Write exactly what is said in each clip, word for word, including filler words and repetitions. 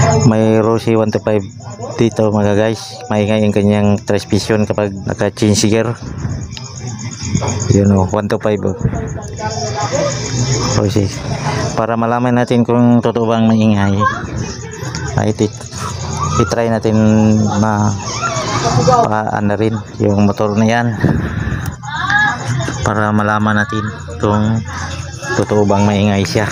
May Rossi one two five dito mga guys. Maingay ang kanyang transmission kapag naka-change gear. Yun o, one two five o. Rossi. Para malaman natin kung totoo bang maingay, ay i-try natin na paan na rin yung motor na yan para malaman natin kung totoo bang maingay siya.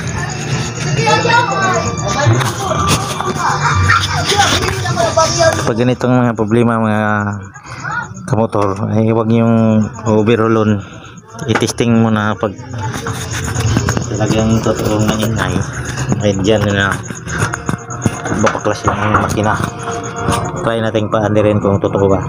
Pag ganitong mga problema mga kamotor ay huwag yung overhaulon, i-testing muna pag talagang totoong maingay. Ay dyan na baklas yung makina. Try natin paandi rin kung totoo ba.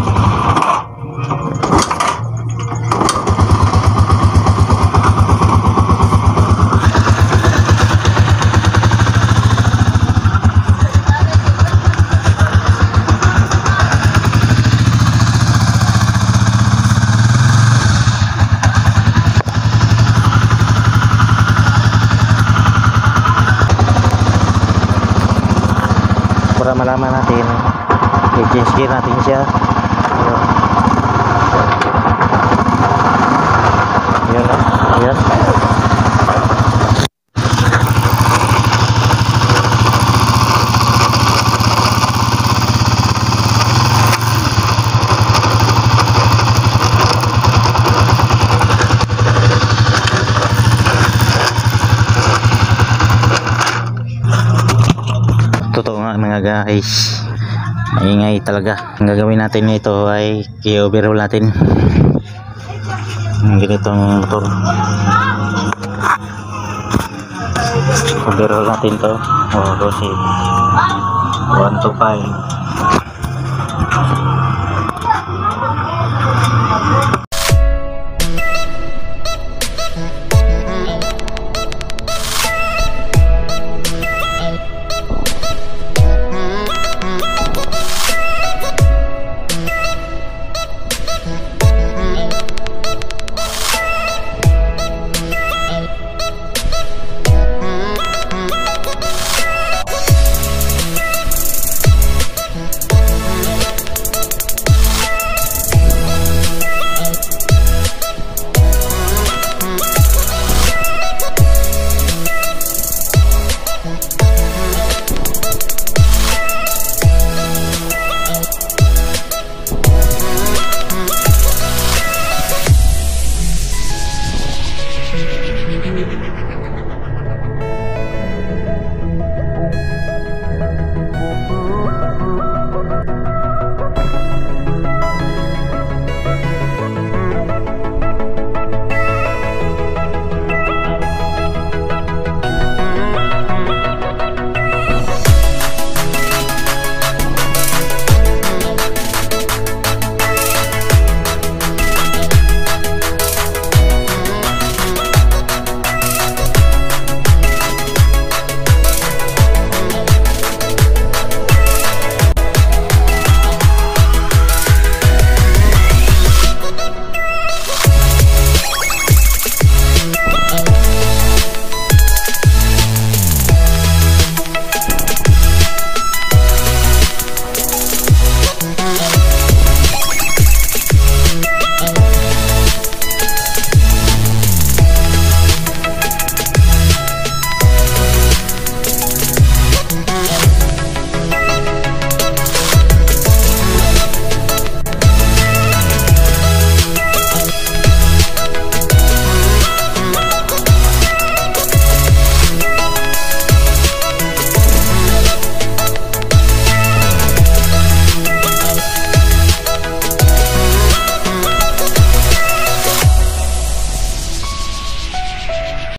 Para malaman natin, i-change gear natin siya. Yun na, yun. Totoo nga mga guys, maingay talaga. Ang gagawin natin nito ay i-overhaul natin ang ganitong motor. Overhaul natin to. Oh, Rossi one two five.